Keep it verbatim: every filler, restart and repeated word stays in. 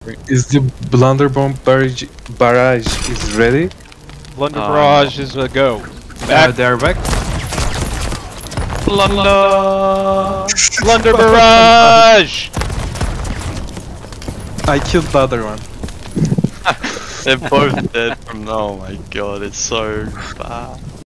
Is the Blunder bomb barrage barrage is ready? Blunder Uh, Barrage is a go. Uh, Back. they're back. Blunder! Blunder Barrage! I killed the other one. They're both dead from. Oh my god, it's so bad.